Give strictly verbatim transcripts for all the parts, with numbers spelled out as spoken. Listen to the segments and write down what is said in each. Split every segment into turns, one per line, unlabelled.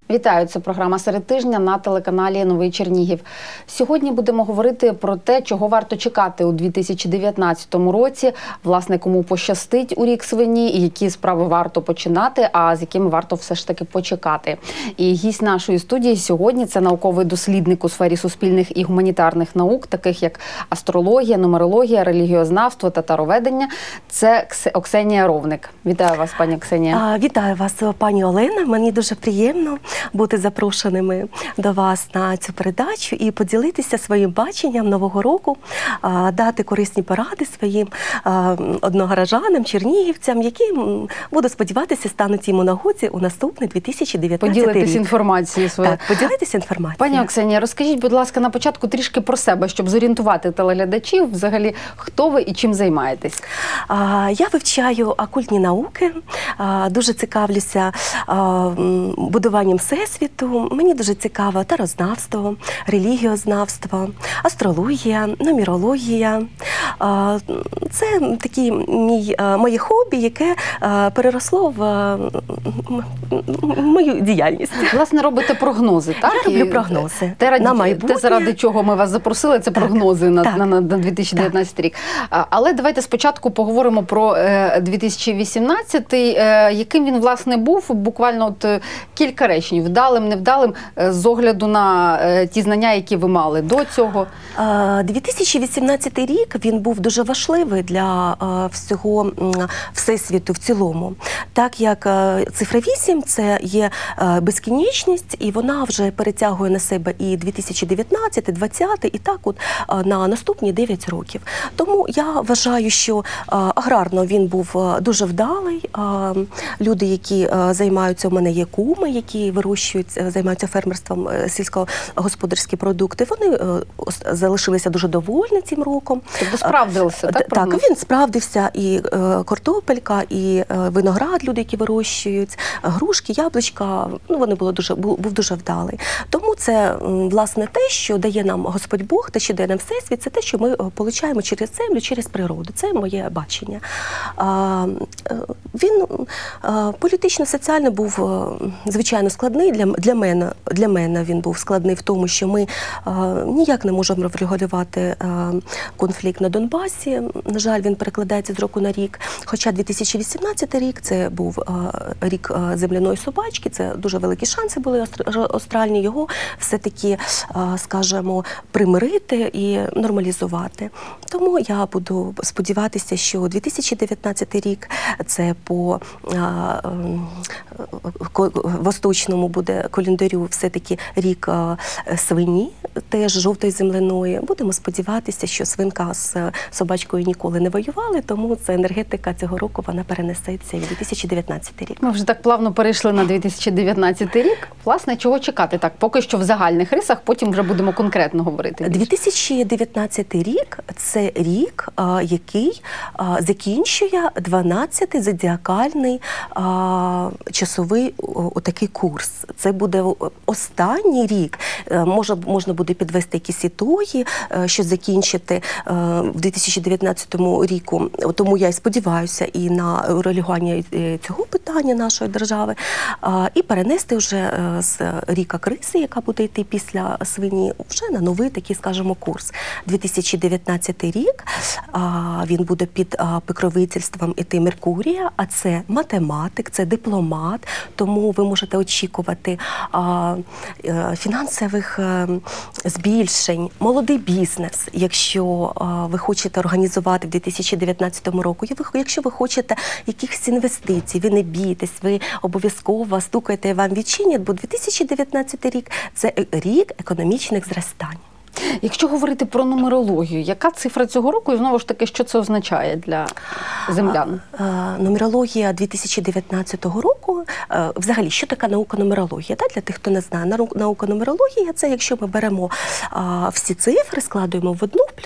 Вітаю, це програма «Серед тижня» на телеканалі «Новий Чернігів». Сьогодні будемо говорити про те, чого варто чекати у дві тисячі дев'ятнадцятому році, власне, кому пощастить у рік свині, і які справи варто починати, а з якими варто все ж таки почекати. І гість нашої студії сьогодні – це науковий дослідник у сфері суспільних і гуманітарних наук, таких як астрологія, нумерологія, релігіознавство, татароведення. Це Оксенія Ровник. Вітаю вас, пані Оксенія.
Вітаю вас, пані Олена. Мені дуже приємно бути запрошеними до вас на цю передачу і поділитися своїм баченням Нового року, дати корисні поради своїм одногорожанам, чернігівцям, які, буду сподіватися, стануть їм у нагоді у наступний дві тисячі дев'ятнадцятий рік.
Поділитися інформацією своєю.
Так, поділитися інформацією.
Пані Оксенія, розкажіть, будь ласка, на початку трішки про себе, щоб зорієнтувати телеглядачів, взагалі, хто ви і чим займаєтесь?
Я вивчаю окультні науки, дуже цікавлюся будуванням всесвіту. Мені дуже цікаво тарознавство, релігіознавство, астрологія, нумерологія. Це такі мій, моє хобі, яке переросло в мою діяльність.
Власне, робите прогнози, так?
Я роблю прогнози
те, раді,
на майбутнє.
Те, заради чого ми вас запросили, це так, прогнози на, на, на дві тисячі дев'ятнадцятий рік. Але давайте спочатку поговоримо про дві тисячі вісімнадцятий, яким він, власне, був, буквально от кілька речень, вдалим, невдалим, з огляду на ті знання, які ви мали до цього.
дві тисячі вісімнадцятий рік, він був дуже важливий для всього всесвіту в цілому. Так як цифра вісім – це є безкінечність, і вона вже перетягує на себе і дві тисячі дев'ятнадцятий, двадцятий, і так от на наступні дев'ять років. Тому я вважаю, що аграрно він був дуже вдалий. Люди, які займаються, у мене є куми, які вирощують, займаються фермерством, сільськогосподарські продукти, вони залишилися дуже довольні цим роком.
Тобто справдився, так?
Так, він справдився. І картопелька, і виноград, люди, які вирощують, грушки, яблучка, ну, вони були дуже, був, був дуже вдалий. Тому це, власне, те, що дає нам Господь Бог, те, що дає нам Всесвіт, це те, що ми отримуємо через землю, через природу. Це моє бачення. Він політично-соціально був, звичайно, складний. Для, для, мене, для мене він був складний в тому, що ми ніяк не можемо врегулювати конфлікт на Донбасі. На жаль, він перекладається з року на рік. Хоча дві тисячі вісімнадцятий рік – це був рік земляної собачки, це дуже великі шанси були астральні його все-таки, скажімо, примирити і нормалізувати. Тому я буду сподіватися, що дві тисячі дев'ятнадцятий рік – це по восточному буде календарю все-таки рік свині, теж жовтої земляної. Будемо сподіватися, що свинка з собачкою ніколи не воювали, тому це енергетика цього року, вона перенесеться в дві тисячі дев'ятнадцятий рік.
Ми вже так плавно перейшли на дві тисячі дев'ятнадцятий рік. Власне, чого чекати? Так, поки що в загальних рисах, потім вже будемо конкретно говорити.
дві тисячі дев'ятнадцятий рік – це рік, який закінчує дванадцятий зодіакальний часовий отакий курс. Це буде останній рік. Може, можна буде підвести якісь ітоги, що закінчити в дві тисячі дев'ятнадцятому ріку. Тому я і сподіваюся і на регулювання цього питання нашої держави, і перенести вже з ріка криси, яка буде йти після свині, вже на новий такий, скажімо, курс. дві тисячі дев'ятнадцятий рік, він буде під покровительством іти Меркурія, а це математик, це дипломат, тому ви можете очікувати фінансових збільшень, молодий бізнес, якщо ви хочете організувати в дві тисячі дев'ятнадцятому року, якщо ви хочете якихось інвестицій, ви не бійтесь, ви обов'язково стукайте, вам відчинять, бо дві тисячі дев'ятнадцятий рік – це рік економічних зростань.
Якщо говорити про нумерологію, яка цифра цього року і знову ж таки, що це означає для землян?
А, а, нумерологія дві тисячі дев'ятнадцятого року, а, взагалі, що така наука нумерологія? Да? Для тих, хто не знає, наука нумерологія – це якщо ми беремо а, всі цифри, складуємо в одну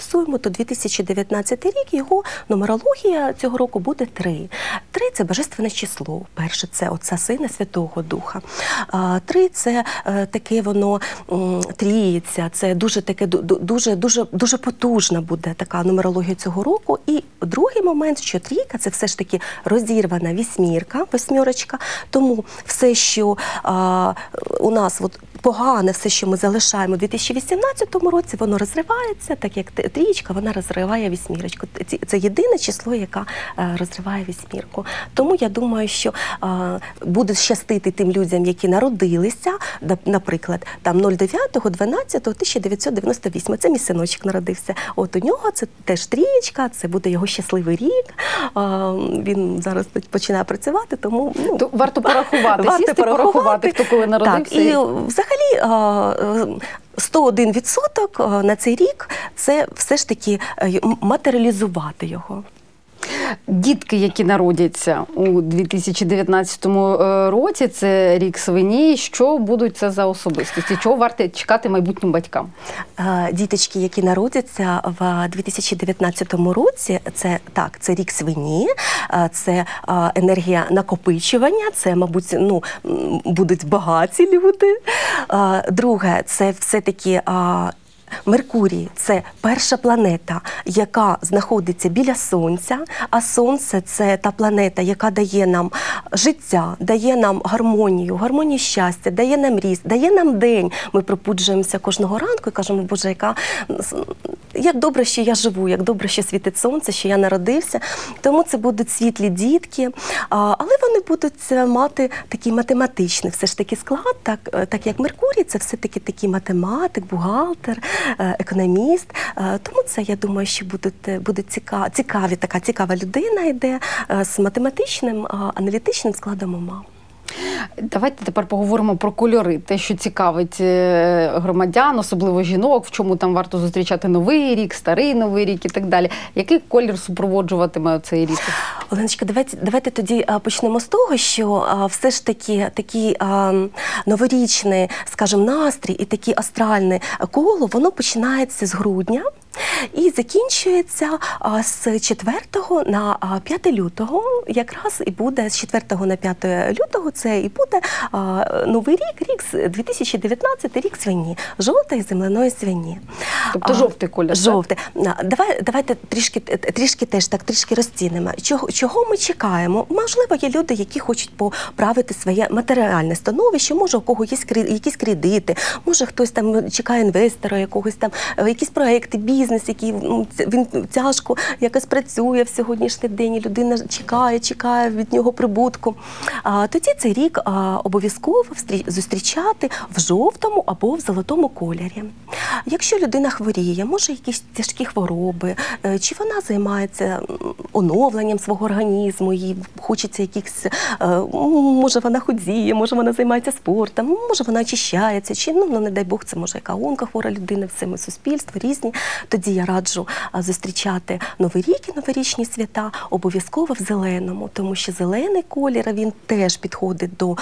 проаналізуємо, то дві тисячі дев'ятнадцятий рік, його нумерологія цього року буде три. Три – це божественне число. Перше – це Отця, Сина, Святого Духа. А, три – це е, таке воно м, тріється, це дуже таке дуже дуже дуже потужна буде така нумерологія цього року. І другий момент, що трійка – це все ж таки розірвана вісьмірка, восьмірочка. Тому все, що а, у нас от погане, все, що ми залишаємо у дві тисячі вісімнадцятому році, воно розривається, так як трієчка, вона розриває вісьмірочку. Це єдине число, яке розриває вісьмірку. Тому я думаю, що а, буде щастити тим людям, які народилися, наприклад, там нуль дев'ятого дванадцятого тисяча дев'ятсот дев'яносто восьмого. Це мій синочок народився. От у нього це теж трієчка, це буде його щасливий рік. А, він зараз починає працювати, тому ну,
то варто порахувати,
варто
сісти, порахувати, порахувати, хто коли народився.
Так, і взагалі сто один відсоток на цей рік – це все ж таки матеріалізувати його.
Дітки, які народяться у дві тисячі дев'ятнадцятому році, це рік свині, що будуть це за особистості? Чого варто чекати майбутнім батькам?
Діточки, які народяться в дві тисячі дев'ятнадцятому році, це так, це рік свині, це енергія накопичування, це, мабуть, ну, будуть багаті люди. Друге, це все-таки Меркурій – це перша планета, яка знаходиться біля Сонця, а Сонце – це та планета, яка дає нам життя, дає нам гармонію, гармонію щастя, дає нам ріст, дає нам день. Ми пробуджуємося кожного ранку і кажемо, Боже, яка, як добре, що я живу, як добре, що світить Сонце, що я народився. Тому це будуть світлі дітки, але вони будуть мати такий математичний все ж таки склад, так, так як Меркурій – це все-таки такий математик, бухгалтер, економіст. Тому це, я думаю, що буде, буде цікаві, цікаві, така цікава людина йде з математичним, аналітичним складом ума.
Давайте тепер поговоримо про кольори. Те, що цікавить громадян, особливо жінок, в чому там варто зустрічати Новий рік, Старий Новий рік і так далі. Який колір супроводжуватиме цей рік?
Оленочка, давайте, давайте тоді почнемо з того, що все ж таки такий новорічний, скажімо, настрій і такий астральне коло, воно починається з грудня. І закінчується з четвертого на п'яте лютого, якраз і буде з четвертого на п'яте лютого, це і буде новий рік, рік дві тисячі дев'ятнадцятий, рік свині, жовтої земляної свині.
Тобто жовтий колір,
жовтий. Давай, давайте трішки, трішки теж так, трішки розцінимо. Чого, чого ми чекаємо? Можливо, є люди, які хочуть поправити своє матеріальне становище, може у кого є якісь кредити, може хтось там чекає інвестора, якогось там, якісь проекти, бізнес, бізнес, який ну, він тяжко якось працює в сьогоднішній день, і людина чекає, чекає від нього прибутку. А, тоді цей рік а, обов'язково зустрічати в жовтому або в золотому кольорі. Якщо людина хворіє, може якісь тяжкі хвороби, чи вона займається оновленням свого організму, їй хочеться якихось, може вона худіє, може вона займається спортом, може вона очищається, чи, ну, не дай Бог, це може яка онкохвора людина, все ми суспільство різні. Тоді я раджу зустрічати Новий рік і новорічні свята обов'язково в зеленому, тому що зелений колір, він теж підходить до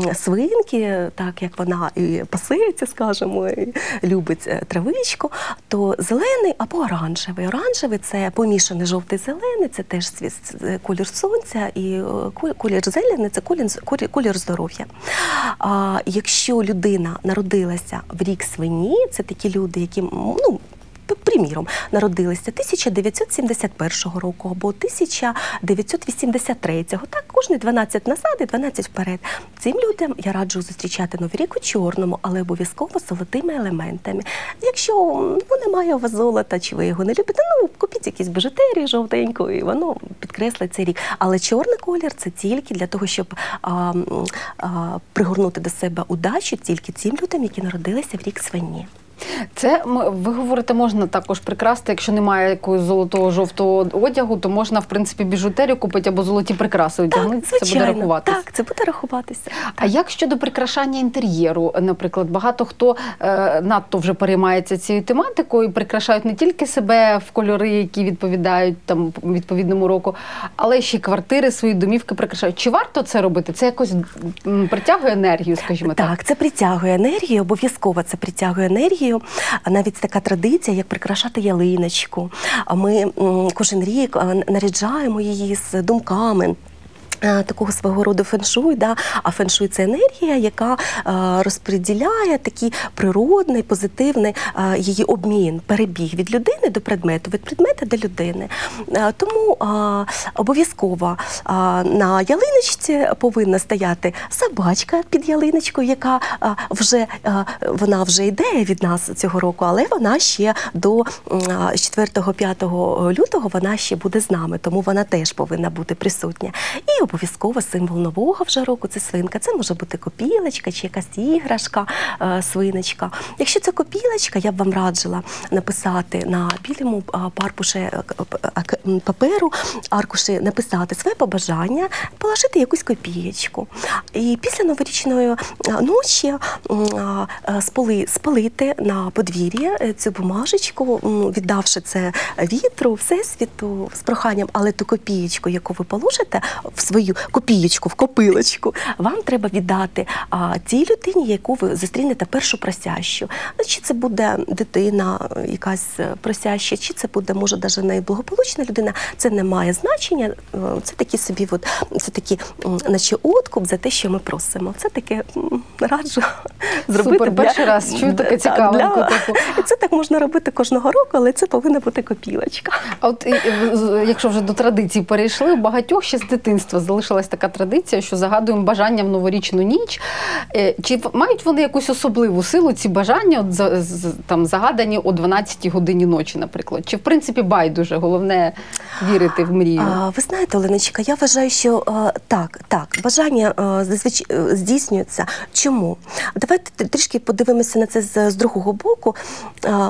свинки, так як вона і пасеться, скажімо, і любить травичку, то зелений або оранжевий. Оранжевий – це помішаний жовтий-зелений, це теж колір сонця, і колір зелений – це колір, колір здоров'я. А якщо людина народилася в рік свині, це такі люди, які, ну, приміром, народилися тисяча дев'ятсот сімдесят першого року або тисяча дев'ятсот вісімдесят третього. Так, кожні дванадцять назад і дванадцять вперед. Цим людям я раджу зустрічати Новий рік у чорному, але обов'язково з золотими елементами. Якщо ну, немає у вас золота, чи ви його не любите, ну, купіть якісь бижутерії жовтеньку, і воно підкреслить цей рік. Але чорний колір – це тільки для того, щоб а, а, пригорнути до себе удачу тільки цим людям, які народилися в рік свині.
Це, ви говорите, можна також прикрасти, якщо немає якогось золотого, жовтого одягу, то можна, в принципі, біжутерію купити або золоті прикраси одягнути, це буде рахуватися.
Так, це буде рахуватися.
А як щодо прикрашання інтер'єру, наприклад, багато хто е, надто вже переймається цією тематикою і прикрашають не тільки себе в кольори, які відповідають там відповідному року, але ще й квартири, свої домівки прикрашають. Чи варто це робити? Це якось притягує енергію, скажімо так?
Так, це притягує енергію, обов'язково це притягує енергію. енергію. Навіть така традиція, як прикрашати ялиночку. Ми м, кожен рік е, наряджаємо її з думками такого свого роду феншуй, да? А феншуй – це енергія, яка е, розподіляє такий природний, позитивний е, її обмін, перебіг від людини до предмету, від предмета до людини. Е, тому е, обов'язково е, на ялиночці повинна стояти собачка під ялиночкою, яка е, вже, е, вона вже йде від нас цього року, але вона ще до е, четвертого-п'ятого лютого вона ще буде з нами, тому вона теж повинна бути присутня. І обов'язково символ нового вже року – це свинка. Це може бути копілочка чи якась іграшка, е, свиночка. Якщо це копілочка, я б вам раджила написати на білому паркуші паперу, аркуші написати своє побажання, положити якусь копієчку. І після новорічної ночі спали, спалити на подвір'ї цю бумажечку, віддавши це вітру, всесвіту з проханням, але ту копієчку, яку ви положите в свою копієчку, в копилочку, вам треба віддати а, тій людині, яку ви зустрінете першу просящу. Чи це буде дитина якась просяща, чи це буде, може, навіть найблагополучна людина, це не має значення. Це такі собі, от, це такі, наче откуп за те, що ми просимо. Це таке раджу зробити.
Супер, перший для... раз чую таке цікавеньку. Таку.
Це так можна робити кожного року, але це повинна бути копілочка.
А от якщо вже до традицій перейшли, у багатьох ще з дитинства залишилась така традиція, що загадуємо бажання в новорічну ніч. Чи мають вони якусь особливу силу, ці бажання, от, там, загадані о дванадцятій годині ночі, наприклад? Чи, в принципі, байдуже? Головне вірити в мрію?
А, ви знаєте, Оленочка, я вважаю, що а, так, так, бажання а, зазвичай здійснюються. Чому? Давайте трішки подивимося на це з, з другого боку. А,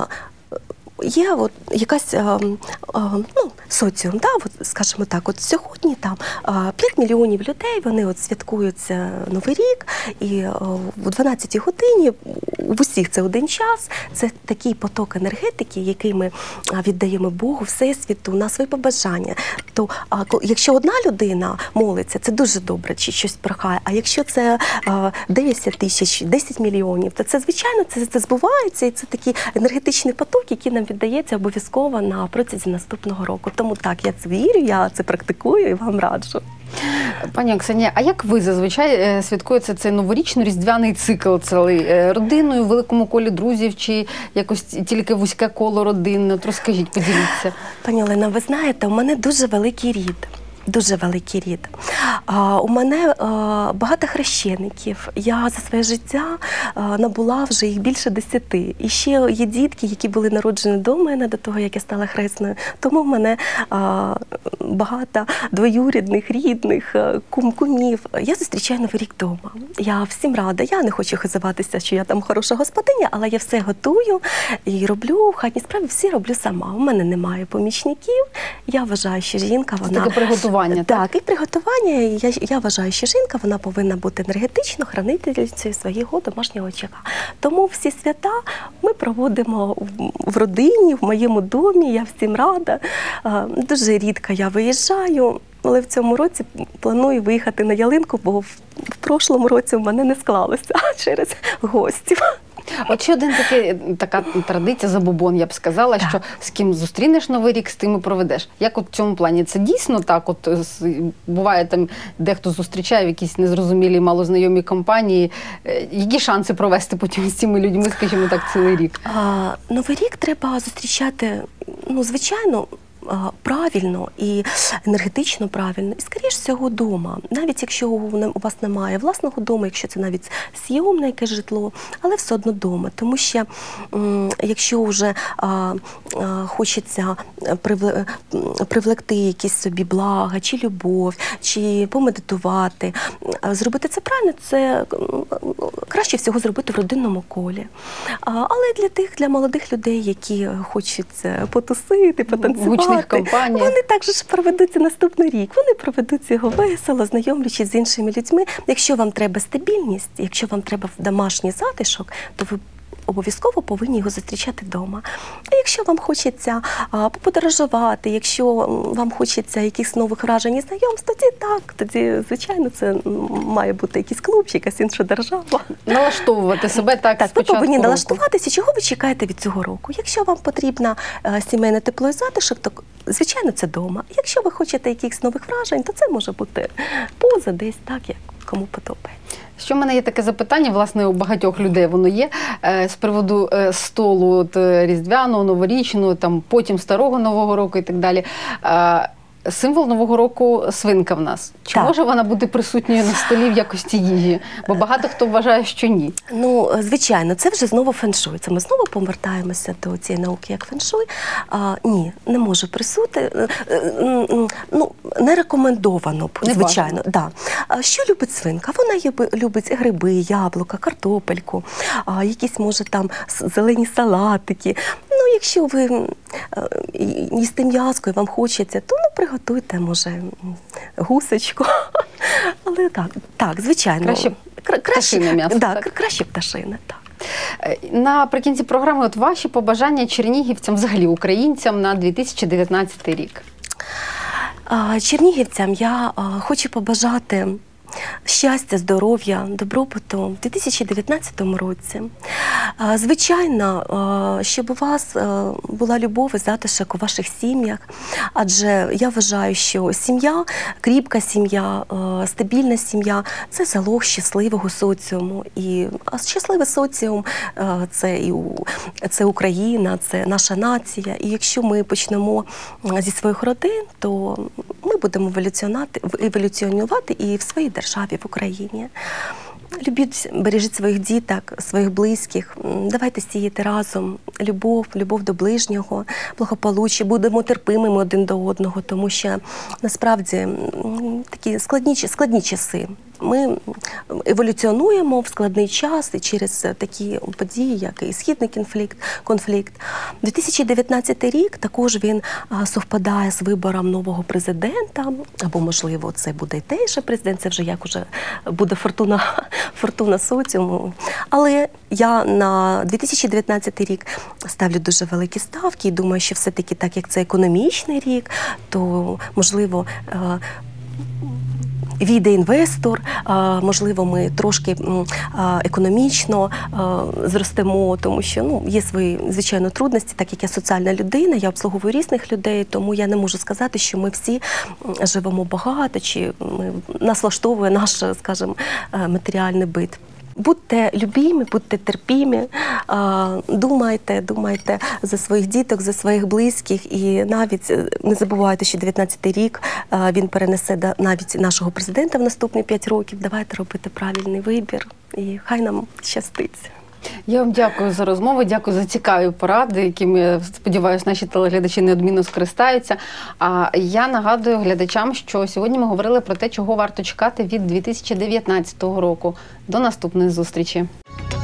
Є от якась а, а, ну, соціум, да, от, скажімо так, от сьогодні там п'ять мільйонів людей, вони от святкують Новий рік, і а, о дванадцятій годині в усіх це один час, це такий поток енергетики, який ми віддаємо Богу, Всесвіту, на свої побажання. То а, якщо одна людина молиться, це дуже добре, чи щось прохає, а якщо це а, десять тисяч, десять мільйонів, то це, звичайно, це, це збувається, і це такий енергетичний поток, який нам віддається обов'язково на протязі наступного року. Тому так, я це вірю, я це практикую і вам раджу.
Пані Оксані, а як ви зазвичай святкуєте цей новорічно-різдвяний цикл цілий? Родиною, в великому колі друзів чи якось тільки вузьке коло родин? От розкажіть, поділіться.
Пані Олена, ви знаєте, у мене дуже великий рід. Дуже великий рід. А, у мене а, багато хрещеників. Я за своє життя а, набула вже їх більше десяти. І ще є дітки, які були народжені до мене, до того, як я стала хресною. Тому в мене а, багато двоюрідних, рідних, кум-кумів. Я зустрічаю Новий рік вдома. Я всім рада. Я не хочу хизуватися, що я там хороша господиня, але я все готую і роблю в хатній справі, всі роблю сама. У мене немає помічників. Я вважаю, що жінка, вона...
Таке приготування. Так,
так, і приготування. Я, я вважаю, що жінка, вона повинна бути енергетично хранительницею свого домашнього очага. Тому всі свята ми проводимо в родині, в моєму домі, я всім рада. Дуже рідко я виїжджаю, але в цьому році планую виїхати на ялинку, бо в, в прошлому році в мене не склалося через гостів.
От ще один такий, така традиція, забобон, я б сказала, так. Що з ким зустрінеш Новий рік, з тим і проведеш. Як от в цьому плані? Це дійсно так? От буває там, дехто зустрічає в якісь незрозумілі, малознайомі компанії. Які шанси провести потім з цими людьми, скажімо так, цілий рік? А,
Новий рік треба зустрічати, ну, звичайно, правильно і енергетично правильно, і, скоріш всього, вдома. Навіть якщо у вас немає власного дому, якщо це навіть зйомне якесь житло, але все одно вдома. Тому що, якщо вже а, а, хочеться привлекти якісь собі блага, чи любов, чи помедитувати, зробити це правильно, це краще всього зробити в родинному колі. А, але для тих, для молодих людей, які хочуть потусити, потанцювати, вони також проведуться наступний рік. Вони проведуть його весело, знайомлячись з іншими людьми. Якщо вам треба стабільність, якщо вам треба домашній затишок, то ви обов'язково повинні його зустрічати вдома. А якщо вам хочеться а, поподорожувати, якщо вам хочеться якихось нових вражень і знайомств, тоді так, тоді, звичайно, це має бути якийсь клуб, чи якась інша держава.
Налаштовувати себе так,
Так,
з
ви
початку
повинні
року.
налаштуватися, чого ви чекаєте від цього року. Якщо вам потрібна е, сімейне тепло і затишок, то, звичайно, це вдома. Якщо ви хочете якихось нових вражень, то це може бути поза десь, так, як кому подобається.
Що в мене є таке запитання, власне, у багатьох людей воно є, е, з приводу е, столу от, е, різдвяного, новорічного, там, потім старого Нового року і так далі. Е, Символ Нового року – свинка в нас. Чи
Так.
може вона бути присутньою на столі в якості їжі? Бо багато хто вважає, що ні.
Ну, звичайно, це вже знову феншуй. Це ми знову повертаємося до цієї науки, як феншуй. А, ні, не може присути. Ну, не рекомендовано,
Не
звичайно. Да. А що любить свинка? Вона є- любить гриби, яблука, картопельку, а, якісь, може, там с- зелені салатики. Ну, якщо ви е, їсти м'яско і вам хочеться, то ну, приготуйте, може, м, гусочку. Але так, так, звичайно.
Краще
Кра-
пташине м'ясо,
Да,
так?
краще пташине, так.
Е, Наприкінці програми от ваші побажання чернігівцям, взагалі українцям на дві тисячі дев'ятнадцятий рік.
А, Чернігівцям я а, хочу побажати щастя, здоров'я, добробуту в дві тисячі дев'ятнадцятому році. А, Звичайно, а, щоб у вас а, була любов і затишок у ваших сім'ях, адже я вважаю, що сім'я, кріпка сім'я, а, стабільна сім'я – це залог щасливого соціуму. І, а щасливий соціум а, – це, і у, це Україна, це наша нація. І якщо ми почнемо зі своїх родин, то ми будемо еволюціонувати, еволюціонувати і в своїй державі, в Україні. Любіть, бережіть своїх діток, своїх близьких. М, Давайте сіяти разом любов, любов до ближнього, благополуччя. Будемо терпимими один до одного, тому що насправді м, такі складні, ч- складні часи. Ми еволюціонуємо в складний час і через такі події, як і східний конфлікт. конфлікт. дві тисячі дев'ятнадцятий рік також він а, совпадає з вибором нового президента, або, можливо, це буде і той же президент, це вже як уже буде фортуна, фортуна соціуму. Але я на дві тисячі дев'ятнадцятий рік ставлю дуже великі ставки і думаю, що все-таки так, як це економічний рік, то, можливо, е, війде інвестор, а, можливо, ми трошки м, а, економічно а, зростемо, тому що ну, є свої, звичайно, трудності, так як я соціальна людина, я обслуговую різних людей, тому я не можу сказати, що ми всі м, живемо багато, чи ми, нас влаштовує наш, скажімо, е, матеріальний бит. Будьте любімі, будьте терпімі, а, думайте, думайте за своїх діток, за своїх близьких, і навіть е, не забувайте, що дев'ятнадцятий рік а, він перенесе да- навіть нашого президента в наступні п'ять років. Давайте робити правильний вибір, і хай нам щастить.
Я вам дякую за розмову, дякую за цікаві поради, якими, я сподіваюся, наші телеглядачі неодмінно скористаються. А я нагадую глядачам, що сьогодні ми говорили про те, чого варто чекати від дві тисячі дев'ятнадцятого року. До наступної зустрічі!